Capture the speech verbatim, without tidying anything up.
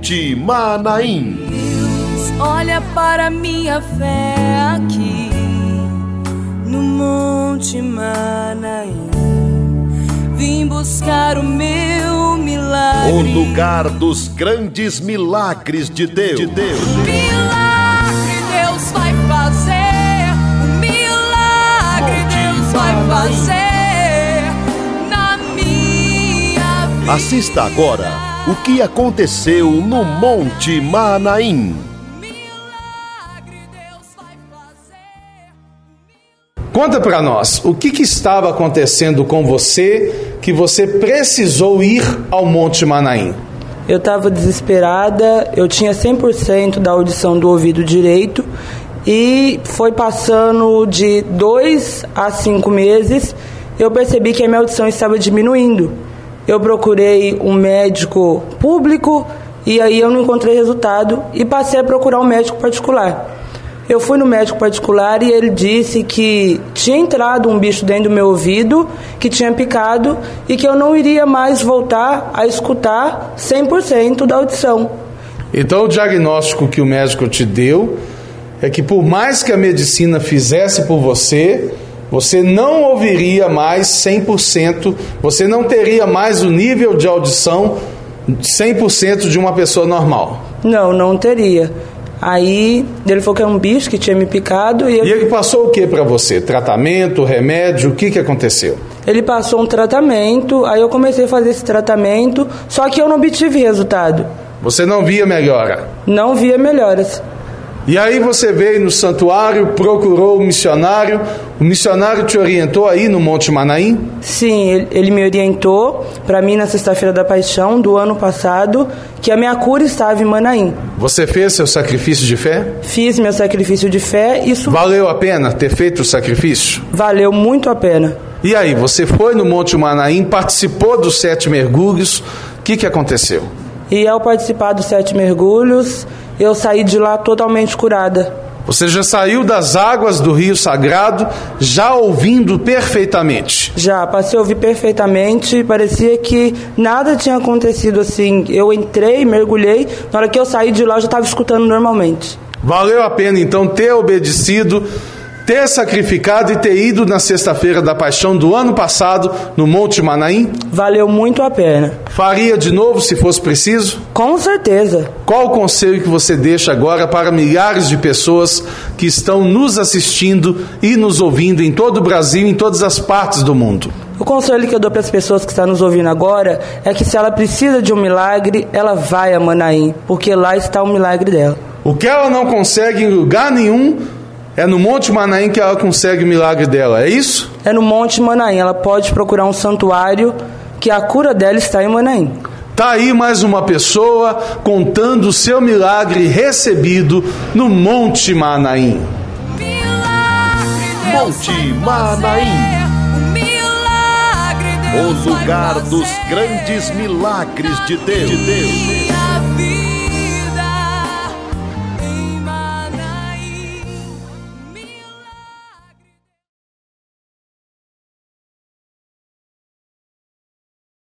Monte Manaim. Deus, olha para minha fé aqui no Monte Manaim. Vim buscar o meu milagre, O lugar dos grandes milagres de Deus. De Deus. milagre Deus vai fazer, o milagre Deus vai fazer na minha vida. Assista agora o que aconteceu no Monte Manaim. Milagre Deus vai fazer. Conta para nós, o que, que estava acontecendo com você que você precisou ir ao Monte Manaim? Eu estava desesperada, eu tinha cem por cento da audição do ouvido direito e foi passando de dois a cinco meses, eu percebi que a minha audição estava diminuindo. Eu procurei um médico público e aí eu não encontrei resultado e passei a procurar um médico particular. Eu fui no médico particular e ele disse que tinha entrado um bicho dentro do meu ouvido, que tinha picado e que eu não iria mais voltar a escutar cem por cento da audição. Então o diagnóstico que o médico te deu é que por mais que a medicina fizesse por você, você não ouviria mais cem por cento, você não teria mais o nível de audição cem por cento de uma pessoa normal. Não, não teria. Aí ele falou que era um bicho que tinha me picado e, eu... E ele passou o que para você? Tratamento, remédio, o que, que aconteceu? Ele passou um tratamento, aí eu comecei a fazer esse tratamento, só que eu não obtive resultado. Você não via melhora? Não via melhoras. E aí você veio no santuário, procurou o missionário, o missionário te orientou aí no Monte Manaim? Sim, ele, ele me orientou para mim na Sexta-feira da Paixão do ano passado, que a minha cura estava em Manaim. Você fez seu sacrifício de fé? Fiz meu sacrifício de fé, isso Valeu a pena ter feito o sacrifício? valeu muito a pena. E aí, você foi no Monte Manaim, participou dos sete mergulhos, o que, que aconteceu? E ao participar dos sete mergulhos, eu saí de lá totalmente curada. Você já saiu das águas do Rio Sagrado, já ouvindo perfeitamente? Já, passei a ouvir perfeitamente, parecia que nada tinha acontecido assim. Eu entrei, mergulhei, na hora que eu saí de lá eu já estava escutando normalmente. Valeu a pena então ter obedecido, ter sacrificado e ter ido na Sexta-feira da Paixão do ano passado no Monte Manaim? Valeu muito a pena. Faria de novo se fosse preciso? Com certeza. Qual o conselho que você deixa agora para milhares de pessoas que estão nos assistindo e nos ouvindo em todo o Brasil, em todas as partes do mundo? O conselho que eu dou para as pessoas que estão nos ouvindo agora é que se ela precisa de um milagre, ela vai a Manaim, porque lá está o milagre dela. O que ela não consegue em lugar nenhum, é no Monte Manaim que ela consegue o milagre dela, é isso? É no Monte Manaim, ela pode procurar um santuário que a cura dela está em Manaim. Tá aí mais uma pessoa contando o seu milagre recebido no Monte Manaim. Milagre Deus Monte vai fazer, Manaim. o milagre Deus O lugar vai dos fazer grandes milagres de Deus. De Deus.